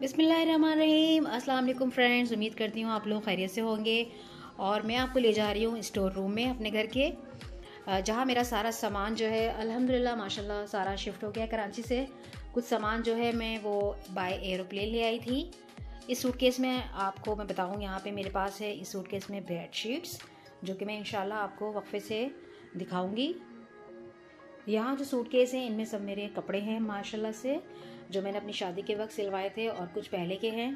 बिस्मिल्लाहिर्रहमानिर्रहीम। अस्सलाम वालेकुम फ्रेंड्स, उम्मीद करती हूँ आप लोग खैरियत से होंगे। और मैं आपको ले जा रही हूँ स्टोर रूम में अपने घर के, जहाँ मेरा सारा सामान जो है अल्हम्दुलिल्लाह माशाल्लाह सारा शिफ्ट हो गया कराची से। कुछ सामान जो है मैं वो बाय एरोप्लेन ले आई थी। इस सूटकेस में आपको मैं बताऊँ, यहाँ पे मेरे पास है इस सूटकेस में बेडशीट्स, जो कि मैं इंशाल्लाह आपको वक्फे से दिखाऊँगी। यहाँ जो सूटकेस हैं इनमें सब मेरे कपड़े हैं माशाल्लाह से, जो मैंने अपनी शादी के वक्त सिलवाए थे और कुछ पहले के हैं।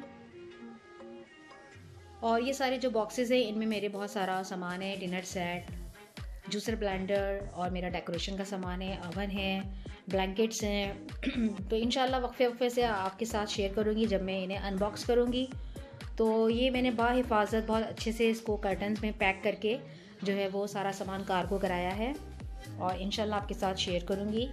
और ये सारे जो बॉक्सेस हैं इनमें मेरे बहुत सारा सामान है, डिनर सेट, जूसर ब्लेंडर और मेरा डेकोरेशन का सामान है, अवन है, ब्लैंकेट्स हैं। तो इंशाल्लाह वक्फे से आपके साथ शेयर करूँगी जब मैं इन्हें अनबॉक्स करूँगी। तो ये मैंने बाहिफाजत बहुत अच्छे से इसको कर्टन्स में पैक करके जो है वो सारा सामान कार्गो कराया है और इंशाल्लाह आपके साथ शेयर करूँगी।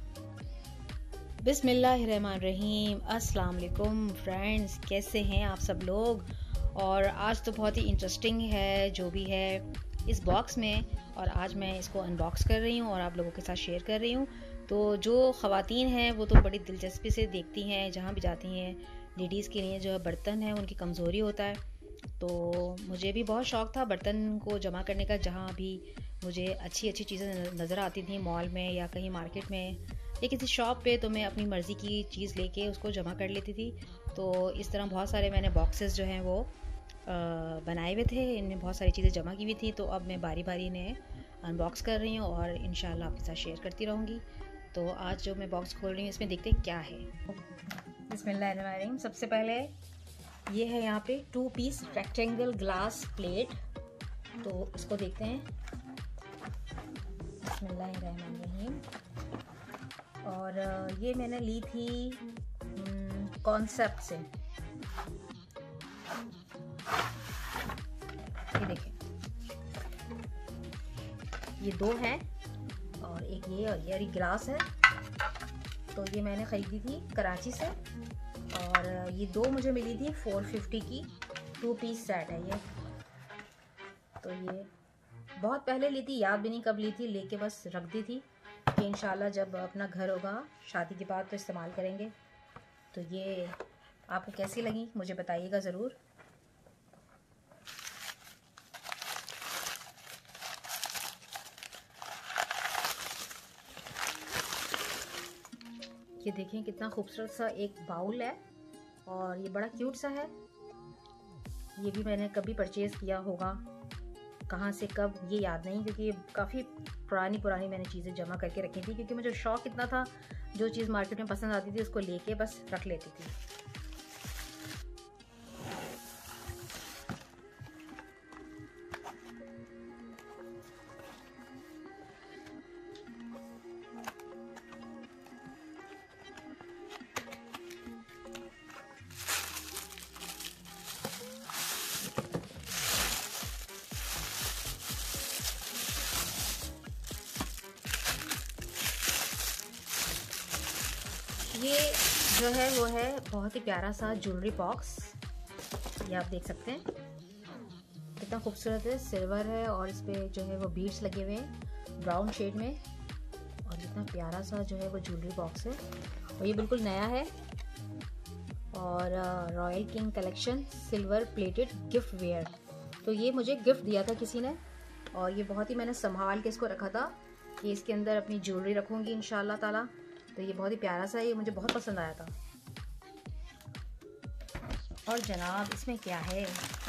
बिस्मिल्लाहिर्रहमानिर्रहीम। अस्सलाम वालेकुम फ्रेंड्स, कैसे हैं आप सब लोग। और आज तो बहुत ही इंटरेस्टिंग है जो भी है इस बॉक्स में, और आज मैं इसको अनबॉक्स कर रही हूँ और आप लोगों के साथ शेयर कर रही हूँ। तो जो ख़वातीन हैं वो तो बड़ी दिलचस्पी से देखती हैं, जहाँ भी जाती हैं लेडीज़ के लिए जो है बर्तन है उनकी कमज़ोरी होता है। तो मुझे भी बहुत शौक़ था बर्तन को जमा करने का, जहाँ भी मुझे अच्छी अच्छी चीज़ें नज़र आती थी मॉल में या कहीं मार्केट में या किसी शॉप पे, तो मैं अपनी मर्ज़ी की चीज़ लेके उसको जमा कर लेती थी। तो इस तरह बहुत सारे मैंने बॉक्सेस जो हैं वो बनाए हुए थे, इनमें बहुत सारी चीज़ें जमा की हुई थी। तो अब मैं बारी बारी इन्हें अनबॉक्स कर रही हूँ और इंशाल्लाह आपके साथ शेयर करती रहूँगी। तो आज जो मैं बॉक्स खोल रही हूँ इसमें देखते हैं क्या है। बिस्मिल्लाहिर्रहमानिर्रहीम। सबसे पहले ये है यहाँ पे 2 पीस रेक्टेंगल ग्लास प्लेट, तो इसको देखते हैं। बिस्मिल्लाहिर्रहमानिर्रहीम। और ये मैंने ली थी कॉन्सेप्ट से। ये देखें, ये 2 हैं और एक ये और ये ग्लास है। तो ये मैंने ख़रीदी थी कराची से और ये 2 मुझे मिली थी 450 की। 2 पीस सेट है ये। तो ये बहुत पहले ली थी, याद भी नहीं कब ली थी, लेके बस रख दी थी कि इंशाल्लाह जब अपना घर होगा शादी के बाद तो इस्तेमाल करेंगे। तो ये आपको कैसी लगी मुझे बताइएगा ज़रूर। ये देखें कितना खूबसूरत सा एक बाउल है और ये बड़ा क्यूट सा है। ये भी मैंने कभी परचेज़ किया होगा, कहाँ से कब ये याद नहीं, क्योंकि ये काफ़ी पुरानी मैंने चीज़ें जमा करके रखी थी, क्योंकि मुझे शौक़ इतना था जो चीज़ मार्केट में पसंद आती थी उसको लेके बस रख लेती थी। ये जो है वो है बहुत ही प्यारा सा ज्वेलरी बॉक्स, ये आप देख सकते हैं कितना खूबसूरत है। सिल्वर है और इस पे जो है वो बीड्स लगे हुए हैं ब्राउन शेड में, और कितना प्यारा सा जो है वो ज्वेलरी बॉक्स है। और ये बिल्कुल नया है और royal king collection silver plated gift ware. तो ये मुझे गिफ्ट दिया था किसी ने और ये बहुत ही मैंने संभाल के इसको रखा था कि इसके अंदर अपनी ज्वेलरी रखूँगी इंशाल्लाह ताला। तो ये बहुत ही प्यारा सा है, ये मुझे बहुत पसंद आया था। और जनाब इसमें क्या है,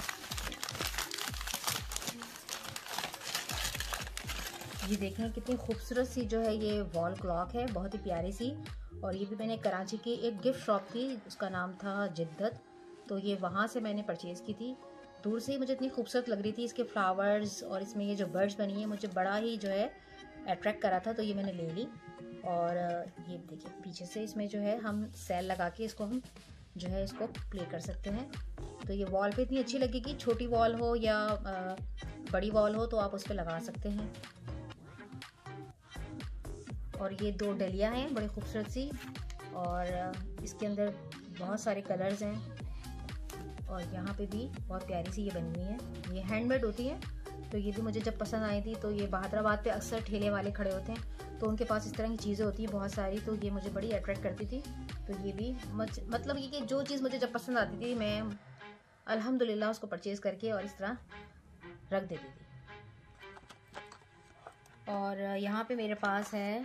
ये देखें कितनी खूबसूरत सी जो है ये वॉल क्लॉक है, बहुत ही प्यारी सी। और ये भी मैंने कराची की एक गिफ्ट शॉप थी, उसका नाम था जिद्दत, तो ये वहाँ से मैंने परचेज़ की थी। दूर से ही मुझे इतनी खूबसूरत लग रही थी, इसके फ्लावर्स और इसमें ये जो बर्ड्स बनी है मुझे बड़ा ही जो है अट्रैक्ट करा था, तो ये मैंने ले ली। और ये देखिए पीछे से इसमें जो है हम सेल लगा के इसको हम जो है इसको प्ले कर सकते हैं। तो ये वॉल पे इतनी अच्छी लगेगी, छोटी वॉल हो या बड़ी वॉल हो तो आप उस पर लगा सकते हैं। और ये 2 डलिया हैं बड़ी खूबसूरत सी, और इसके अंदर बहुत सारे कलर्स हैं और यहाँ पे भी बहुत प्यारी सी ये बनी हुई है। ये हैंडमेड होती है, तो ये भी मुझे जब पसंद आई थी। तो ये बहादुराबाद पे अक्सर ठेले वाले खड़े होते हैं, तो उनके पास इस तरह की चीज़ें होती हैं बहुत सारी, तो ये मुझे बड़ी अट्रैक्ट करती थी। तो ये भी मतलब ये कि जो चीज़ मुझे जब पसंद आती थी मैं अल्हम्दुलिल्लाह उसको परचेज़ करके और इस तरह रख देती थी। और यहाँ पे मेरे पास है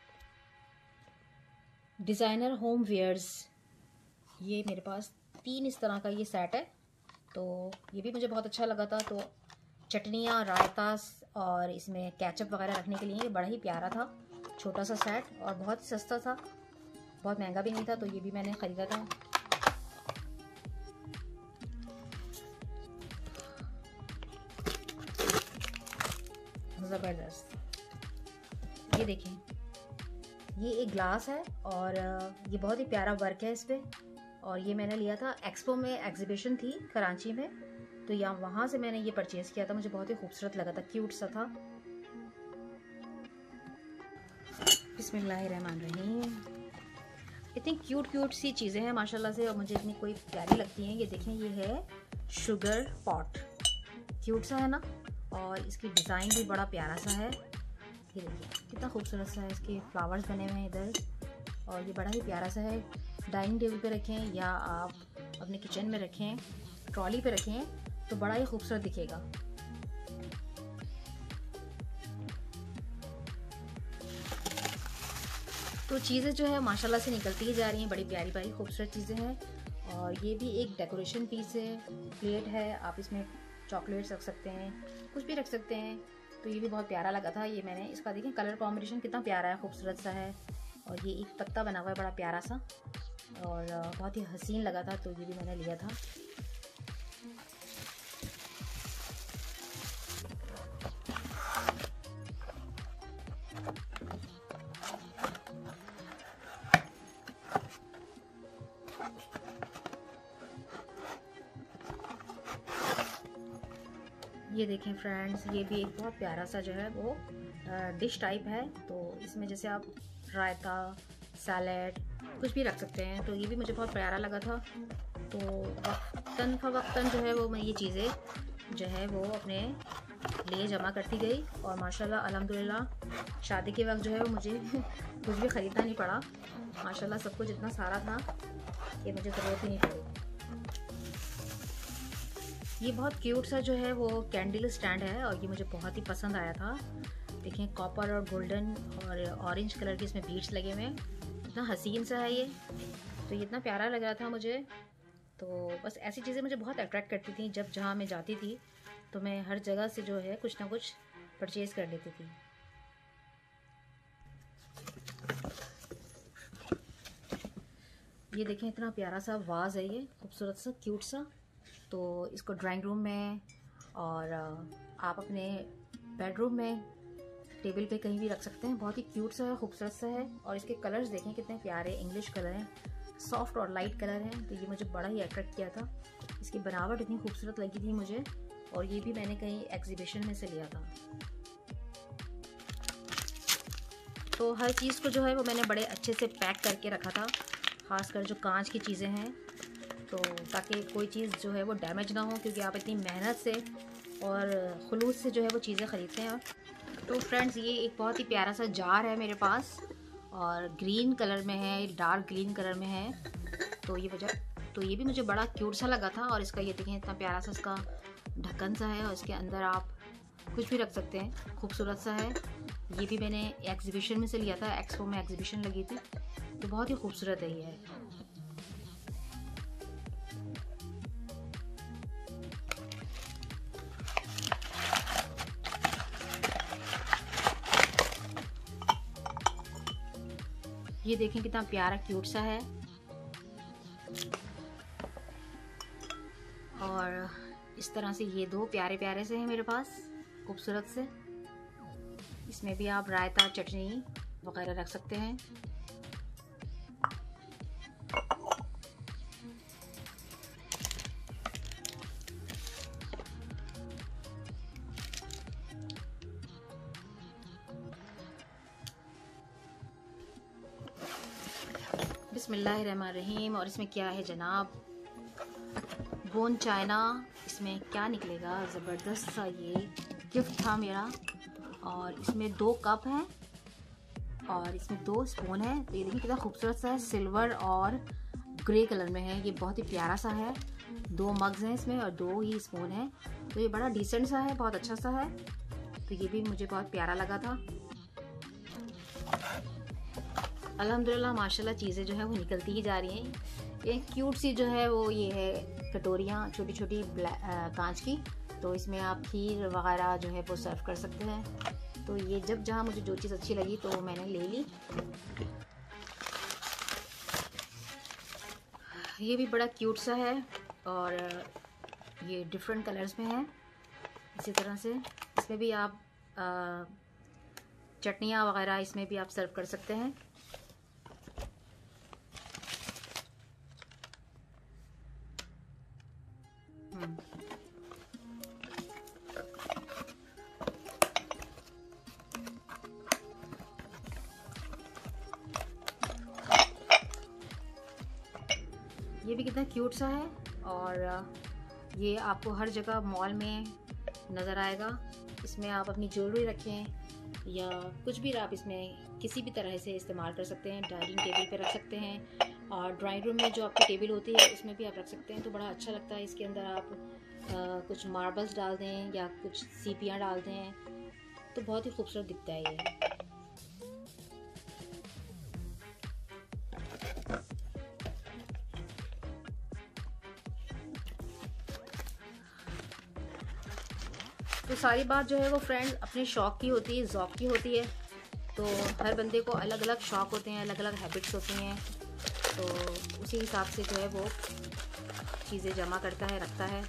डिज़ाइनर होम वेयर्स। ये मेरे पास 3 इस तरह का ये सेट है, तो ये भी मुझे बहुत अच्छा लगा था। तो चटनियाँ, रायता और इसमें केचप वगैरह रखने के लिए ये बड़ा ही प्यारा था, छोटा सा सेट, और बहुत ही सस्ता था, बहुत महंगा भी नहीं था। तो ये भी मैंने ख़रीदा था। ज़बरदस्त। ये देखें, ये एक ग्लास है और ये बहुत ही प्यारा वर्क है इस पर। और ये मैंने लिया था एक्सपो में, एग्जीबिशन थी कराची में, तो यहाँ वहाँ से मैंने ये परचेज़ किया था। मुझे बहुत ही खूबसूरत लगा था, क्यूट सा था। बिस्मिल्लाहिर्रहमानिर्रहीम। इतनी क्यूट सी चीज़ें हैं माशाल्लाह से, और मुझे इतनी कोई प्यारी लगती हैं। ये देखें, ये है शुगर पॉट, क्यूट सा है ना, और इसकी डिज़ाइन भी बड़ा प्यारा सा है। ये देखिए कितना खूबसूरत सा है, इसके फ्लावर्स बने हुए हैं इधर, और ये बड़ा ही प्यारा सा है। डाइनिंग टेबल पे रखें या आप अपने किचन में रखें, ट्रॉली पे रखें, तो बड़ा ही खूबसूरत दिखेगा। तो चीज़ें जो है माशाल्लाह से निकलती ही जा रही हैं, बड़ी प्यारी प्यारी खूबसूरत चीज़ें हैं। और ये भी एक डेकोरेशन पीस है, प्लेट है, आप इसमें चॉकलेट्स रख सकते हैं, कुछ भी रख सकते हैं। तो ये भी बहुत प्यारा लगा था। ये मैंने इसका देखें कलर कॉम्बिनेशन कितना प्यारा है, खूबसूरत सा है। और ये एक पत्ता बना हुआ है बड़ा प्यारा सा, और बहुत ही हसीन लगा था, तो ये भी मैंने लिया था। ये देखें फ्रेंड्स, ये भी एक बहुत प्यारा सा जो है वो डिश टाइप है। तो इसमें जैसे आप रायता, सैलेड, कुछ भी रख सकते हैं। तो ये भी मुझे बहुत प्यारा लगा था। तो वक्तन फ़वक्तन जो है वो मैं ये चीज़ें जो है वो अपने लिए जमा करती गई, और माशाल्लाह अल्हम्दुलिल्लाह शादी के वक्त जो है वो मुझे कुछ भी ख़रीदना नहीं पड़ा। माशाल्लाह सब कुछ इतना सारा था कि मुझे ज़रूरत ही नहीं पड़ी। ये बहुत क्यूट सा जो है वो कैंडल स्टैंड है, और ये मुझे बहुत ही पसंद आया था। देखें, कॉपर और गोल्डन और ऑरेंज कलर के इसमें बीड्स लगे हुए हैं, इतना हसीन सा है ये। तो ये इतना प्यारा लग रहा था मुझे। तो बस ऐसी चीज़ें मुझे बहुत अट्रैक्ट करती थी। जब जहाँ मैं जाती थी तो मैं हर जगह से जो है कुछ ना कुछ परचेज़ कर लेती थी। ये देखें, इतना प्यारा सा वाज है, ये खूबसूरत सा, क्यूट सा। तो इसको ड्राइंग रूम में और आप अपने बेडरूम में, टेबल पे कहीं भी रख सकते हैं। बहुत ही क्यूट सा है, खूबसूरत सा है। और इसके कलर्स देखें कितने प्यारे इंग्लिश कलर हैं, सॉफ्ट और लाइट कलर हैं। तो ये मुझे बड़ा ही अट्रैक्ट किया था। इसकी बनावट इतनी खूबसूरत लगी थी मुझे, और ये भी मैंने कहीं एग्जीबिशन में से लिया था। तो हर चीज़ को जो है वो मैंने बड़े अच्छे से पैक करके रखा था, ख़ासकर जो कांच की चीज़ें हैं, तो ताकि कोई चीज़ जो है वो डैमेज ना हो, क्योंकि आप इतनी मेहनत से और खुलूस से जो है वो चीज़ें ख़रीदते हैं। तो फ्रेंड्स, ये एक बहुत ही प्यारा सा जार है मेरे पास, और ग्रीन कलर में है, डार्क ग्रीन कलर में है। तो ये भी मुझे बड़ा क्यूट सा लगा था। और इसका ये देखें, इतना प्यारा सा इसका ढक्कन सा है, और इसके अंदर आप कुछ भी रख सकते हैं, खूबसूरत सा है। ये भी मैंने एग्जीबिशन में से लिया था, एक्सपो में एग्जीबिशन लगी थी। तो बहुत ही खूबसूरत है ये। ये देखें कितना प्यारा क्यूट सा है, और इस तरह से ये दो प्यारे प्यारे से हैं मेरे पास, खूबसूरत से। इसमें भी आप रायता, चटनी वगैरह रख सकते हैं। बिस्मिल्लाहिर्रहमानिर्रहीम। और इसमें क्या है जनाब, बोन चाइना। इसमें क्या निकलेगा, ज़बरदस्त सा ये गिफ्ट था मेरा। और इसमें 2 कप हैं, और इसमें 2 स्पून है। तो ये देखिए कितना खूबसूरत सा है, सिल्वर और ग्रे कलर में है, ये बहुत ही प्यारा सा है। 2 मग्स हैं इसमें और 2 ही स्पून है। तो ये बड़ा डिसेंट सा है, बहुत अच्छा सा है। तो ये भी मुझे बहुत प्यारा लगा था। अल्हम्दुलिल्लाह माशाल्लाह चीज़ें जो है वो निकलती ही जा रही हैं। ये क्यूट सी जो है वो ये है कटोरियाँ छोटी छोटी कांच की। तो इसमें आप खीर वगैरह जो है वो सर्व कर सकते हैं। तो ये जब जहाँ मुझे जो चीज़ अच्छी लगी तो मैंने ले ली। ये भी बड़ा क्यूट सा है और ये डिफरेंट कलर्स में है। इसी तरह से इसमें भी आप चटनियाँ वगैरह इसमें भी आप सर्व कर सकते हैं। ये भी कितना क्यूट सा है और ये आपको हर जगह मॉल में नज़र आएगा। इसमें आप अपनी ज्वेलरी रखें या कुछ भी आप इसमें किसी भी तरह से इस्तेमाल कर सकते हैं। डाइनिंग टेबल पे रख सकते हैं और ड्राइंग रूम में जो आपकी टेबल होती है उसमें भी आप रख सकते हैं। तो बड़ा अच्छा लगता है। इसके अंदर आप कुछ मार्बल्स डाल दें या कुछ सीपियाँ डाल दें तो बहुत ही खूबसूरत दिखता है ये। तो सारी बात जो है वो फ्रेंड्स अपने शौक़ की होती है, ज़ौक़ की होती है। तो हर बंदे को अलग अलग शौक़ होते हैं, अलग अलग हैबिट्स होती हैं। तो उसी हिसाब से जो है वो चीज़ें जमा करता है, रखता है।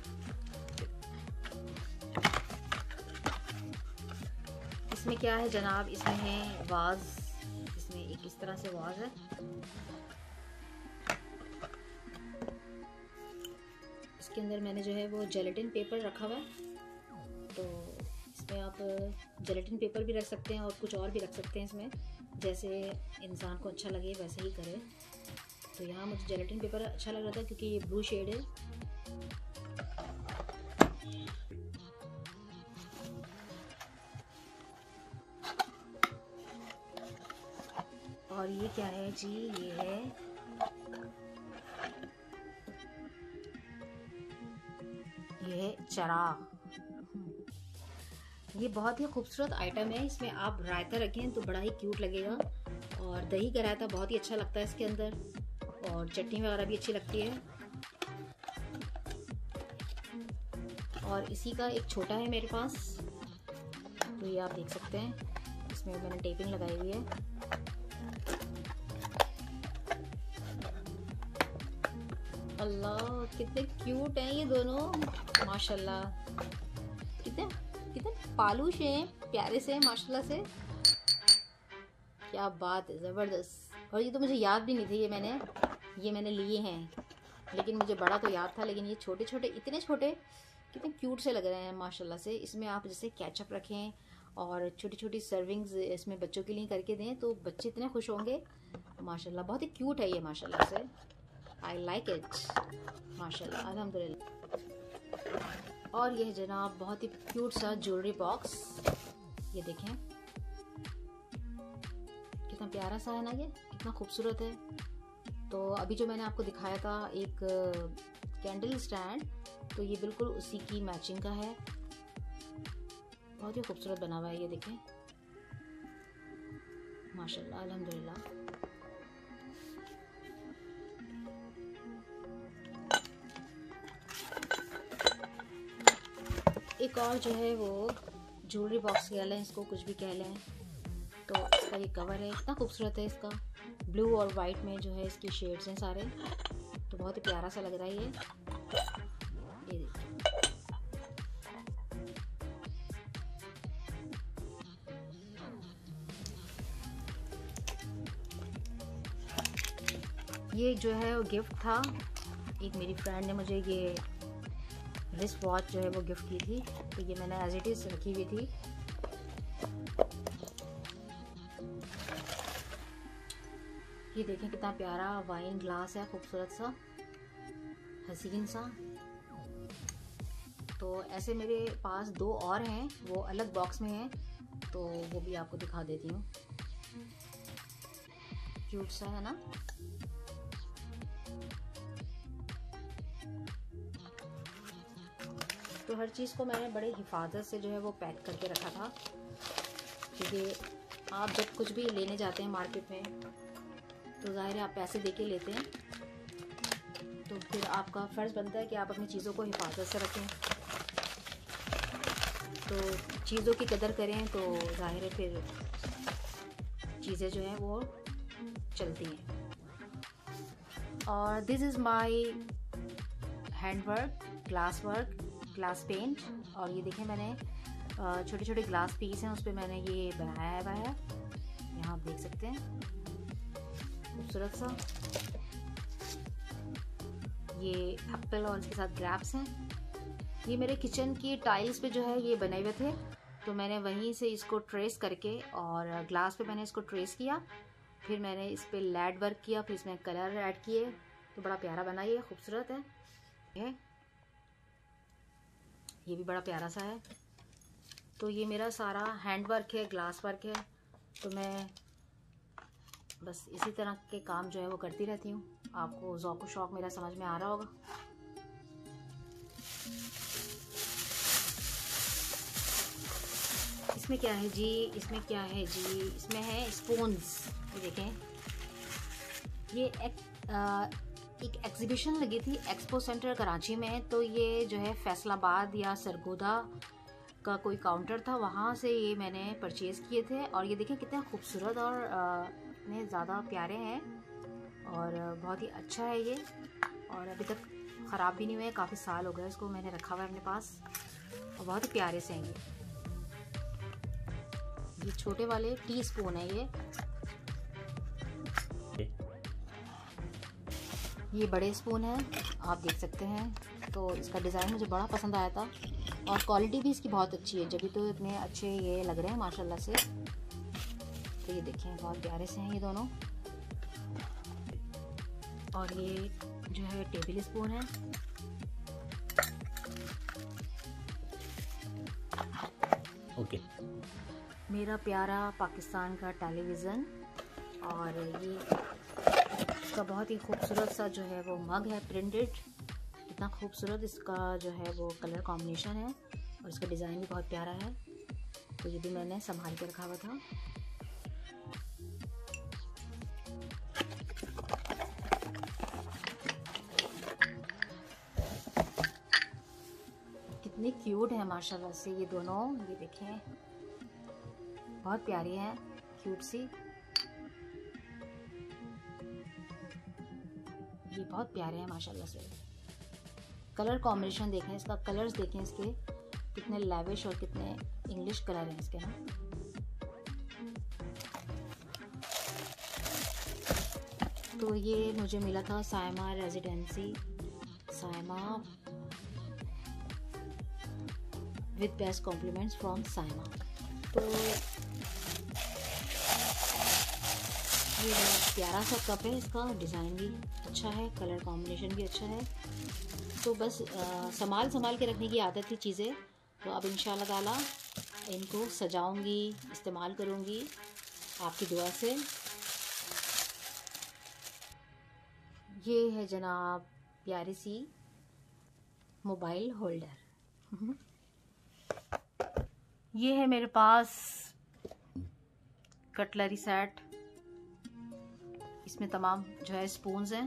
इसमें क्या है जनाब, इसमें है वाज, इसमें एक इस तरह से वाज है। इसके अंदर मैंने जो है वो जेलेटिन पेपर रखा हुआ है। तो इसमें आप जेलेटिन पेपर भी रख सकते हैं और कुछ और भी रख सकते हैं इसमें, जैसे इंसान को अच्छा लगे वैसे ही करें। तो यहाँ मुझे जेलेटिन पेपर अच्छा लग रहा था क्योंकि ये ब्लू शेड है। और ये क्या है जी, ये है चराग। ये बहुत ही खूबसूरत आइटम है। इसमें आप रायता रखें तो बड़ा ही क्यूट लगेगा और दही का रायता बहुत ही अच्छा लगता है इसके अंदर, और चटनी वगैरह भी अच्छी लगती है। और इसी का एक छोटा है मेरे पास, तो ये आप देख सकते हैं। इसमें मैंने टेपिंग लगाई हुई है। अल्लाह कितने क्यूट हैं ये दोनों, माशाल्लाह। कितने पालूश हैं, प्यारे से माशाल्लाह से। क्या बात है, ज़बरदस्त। और ये तो मुझे याद भी नहीं थे, ये मैंने लिए हैं, लेकिन मुझे बड़ा तो याद था। लेकिन ये छोटे छोटे, इतने छोटे, कितने क्यूट से लग रहे हैं माशाल्लाह से। इसमें आप जैसे केचप रखें और छोटी छोटी सर्विंग्स इसमें बच्चों के लिए करके दें तो बच्चे इतने खुश होंगे माशाल्लाह। बहुत ही क्यूट है ये माशाल्लाह से। आई लाइक इट माशाल्लाह, अल्हम्दुलिल्लाह। और यह जनाब बहुत ही क्यूट सा ज्वेलरी बॉक्स, ये देखें कितना प्यारा सा है ना, ये कितना खूबसूरत है। तो अभी जो मैंने आपको दिखाया था एक कैंडल स्टैंड, तो ये बिल्कुल उसी की मैचिंग का है। बहुत ही खूबसूरत बना हुआ है, ये देखें माशाल्लाह, अल्हम्दुलिल्लाह। एक और जो है वो ज्वेलरी बॉक्स कह लें, इसको कुछ भी कह लें। तो इसका ये कवर है, इतना खूबसूरत है। इसका ब्लू और वाइट में जो है इसकी शेड्स हैं सारे, तो बहुत ही प्यारा सा लग रहा है ये देखिए। ये जो है वो गिफ्ट था, एक मेरी फ्रेंड ने मुझे ये रिस्ट वॉच जो है वो गिफ्ट की थी। तो ये मैंने एज इट इज़ रखी हुई थी। ये देखें कितना प्यारा वाइन ग्लास है, खूबसूरत सा, हसीन सा। तो ऐसे मेरे पास 2 और हैं, वो अलग बॉक्स में हैं, तो वो भी आपको दिखा देती हूँ। क्यूट सा है ना। तो हर चीज़ को मैंने बड़े हिफाजत से जो है वो पैक करके रखा था, क्योंकि आप जब कुछ भी लेने जाते हैं मार्केट में तो ज़ाहिर है आप पैसे दे के लेते हैं, तो फिर आपका फ़र्ज़ बनता है कि आप अपनी चीज़ों को हिफाजत से रखें, तो चीज़ों की कदर करें, तो ज़ाहिर है फिर चीज़ें जो हैं वो चलती हैं। और this is my hand work, glass work, glass paint. और ये देखें मैंने छोटे छोटे ग्लास पीस हैं, उस पर मैंने ये बनाया हुआ है, यहाँ आप देख सकते हैं, खूबसूरत सा। ये एप्पल और इसके साथ ग्रैप्स हैं। ये मेरे किचन की टाइल्स पे जो है ये बने हुए थे, तो मैंने वहीं से इसको ट्रेस करके और ग्लास पे मैंने इसको ट्रेस किया, फिर मैंने इस पे लैड वर्क किया, फिर इसमें कलर ऐड किए, तो बड़ा प्यारा बना, ये खूबसूरत है। ये भी बड़ा प्यारा सा है। तो ये मेरा सारा हैंड वर्क है, ग्लास वर्क है, तो मैं बस इसी तरह के काम जो है वो करती रहती हूँ। आपको ज़ौक़ शौक़ मेरा समझ में आ रहा होगा। इसमें क्या है जी, इसमें क्या है जी, इसमें है स्पून्स। ये देखें, ये एक एग्जीबिशन लगी थी एक्सपो सेंटर कराची में, तो ये जो है फैसलाबाद या सरगोदा का कोई काउंटर था, वहाँ से ये मैंने परचेज़ किए थे। और ये देखें कितने खूबसूरत और इतने ज़्यादा प्यारे हैं, और बहुत ही अच्छा है ये, और अभी तक ख़राब भी नहीं हुए, काफ़ी साल हो गए इसको मैंने रखा हुआ है अपने पास, और बहुत ही प्यारे से हैं ये छोटे वाले टी स्पून है ये बड़े स्पून है, आप देख सकते हैं। तो इसका डिज़ाइन मुझे बड़ा पसंद आया था, और क्वालिटी भी इसकी बहुत अच्छी है, जब तो इतने अच्छे ये लग रहे हैं माशाल्लाह से। तो ये देखें बहुत प्यारे से हैं ये दोनों। और ये जो है टेबल स्पून है, ओके। मेरा प्यारा पाकिस्तान का टेलीविज़न, और ये इसका बहुत ही खूबसूरत सा जो है वो मग है, प्रिंटेड, कितना खूबसूरत इसका जो है वो कलर कॉम्बिनेशन है, और इसका डिज़ाइन भी बहुत प्यारा है। तो ये भी मैंने संभाल के रखा हुआ था। कितने क्यूट है माशाल्लाह से ये दोनों, ये देखें बहुत प्यारी हैं, क्यूट सी। ये बहुत प्यारे हैं माशाल्लाह से। कलर कॉम्बिनेशन देखें, इसका कलर्स देखें, इसके कितने लैविश और कितने इंग्लिश कलर हैं इसके ना। तो ये मुझे मिला था Saima residency, Saima with best compliments from Saima. तो ये बहुत प्यारा सा कप है, इसका डिज़ाइन भी अच्छा है, कलर कॉम्बिनेशन भी अच्छा है। तो बस संभाल के रखने की आदत थी चीज़ें, तो अब इंशाल्लाह ताला इनको सजाऊंगी, इस्तेमाल करूंगी आपकी दुआ से। ये है जनाब प्यारी सी मोबाइल होल्डर। ये है मेरे पास कटलरी सेट, इसमें तमाम जो है स्पून्स हैं।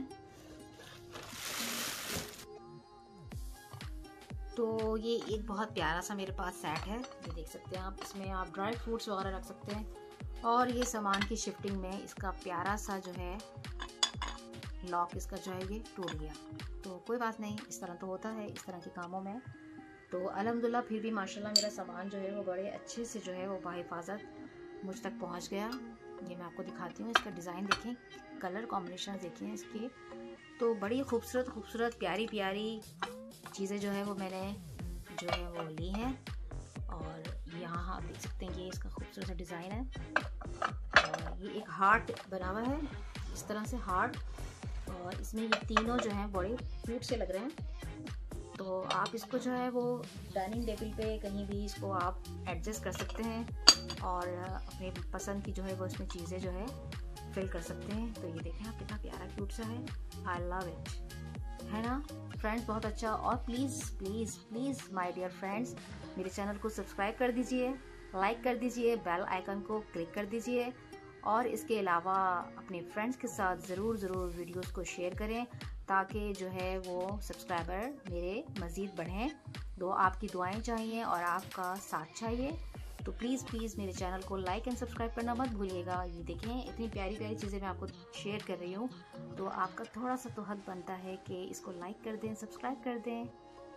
तो ये एक बहुत प्यारा सा मेरे पास सेट है, ये देख सकते हैं आप। इसमें आप ड्राई फ्रूट्स वगैरह रख सकते हैं, और ये सामान की शिफ्टिंग में इसका प्यारा सा जो है लॉक इसका जो है ये टूट गया, तो कोई बात नहीं, इस तरह तो होता है इस तरह के कामों में। तो अल्हम्दुलिल्लाह फिर भी माशाल्लाह मेरा सामान जो है वो बड़े अच्छे से जो है वो बाहिफाजत मुझ तक पहुंच गया। ये मैं आपको दिखाती हूँ, इसका डिज़ाइन देखें, कलर कॉम्बिनेशन देखें इसकी, तो बड़ी खूबसूरत खूबसूरत प्यारी प्यारी चीज़ें जो है वो मैंने जो है वो ली हैं। और यहाँ आप देख सकते हैं कि इसका खूबसूरत सा डिज़ाइन है, और ये एक हार्ट बना हुआ है, इस तरह से हार्ट, और इसमें ये तीनों जो हैं बड़े क्यूट से लग रहे हैं। तो आप इसको जो है वो डाइनिंग टेबल पे कहीं भी इसको आप एडजस्ट कर सकते हैं, और अपने पसंद की जो है वो इसमें चीज़ें जो है फिल कर सकते हैं। तो ये देखें आप कितना प्यारा क्यूट सा है, आई लव इट, है ना फ्रेंड्स, बहुत अच्छा। और please please please my dear friends, मेरे चैनल को सब्सक्राइब कर दीजिए, लाइक कर दीजिए, बेल आइकन को क्लिक कर दीजिए, और इसके अलावा अपने फ्रेंड्स के साथ ज़रूर वीडियोस को शेयर करें ताकि जो है वो सब्सक्राइबर मेरे मज़ीद बढ़ें। आपकी दुआएं चाहिए और आपका साथ चाहिए। तो प्लीज़ मेरे चैनल को लाइक एंड सब्सक्राइब करना मत भूलिएगा। ये देखें इतनी प्यारी प्यारी चीज़ें मैं आपको शेयर कर रही हूँ, तो आपका थोड़ा सा तो हक बनता है कि इसको लाइक कर दें, सब्सक्राइब कर दें।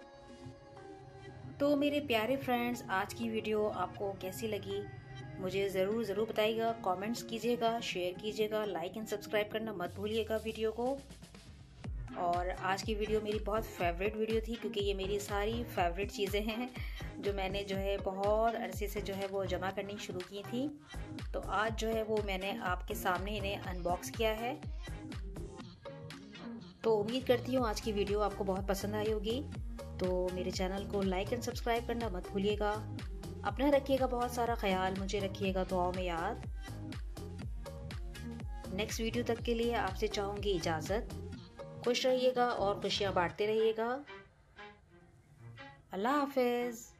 तो मेरे प्यारे फ्रेंड्स, आज की वीडियो आपको कैसी लगी मुझे ज़रूर बताइएगा, कमेंट्स कीजिएगा, शेयर कीजिएगा, लाइक एंड सब्सक्राइब करना मत भूलिएगा वीडियो को। और आज की वीडियो मेरी बहुत फेवरेट वीडियो थी क्योंकि ये मेरी सारी फेवरेट चीज़ें हैं जो मैंने जो है बहुत अरसे से जो है वो जमा करनी शुरू की थी। तो आज जो है वो मैंने आपके सामने इन्हें अनबॉक्स किया है। तो उम्मीद करती हूँ आज की वीडियो आपको बहुत पसंद आई होगी। तो मेरे चैनल को लाइक एंड सब्सक्राइब करना मत भूलिएगा। अपना रखिएगा बहुत सारा ख्याल, मुझे रखिएगा दुआओं में याद। नेक्स्ट वीडियो तक के लिए आपसे चाहूँगी इजाज़त। खुश रहिएगा और खुशियाँ बांटते रहिएगा। अल्लाह हाफिज़।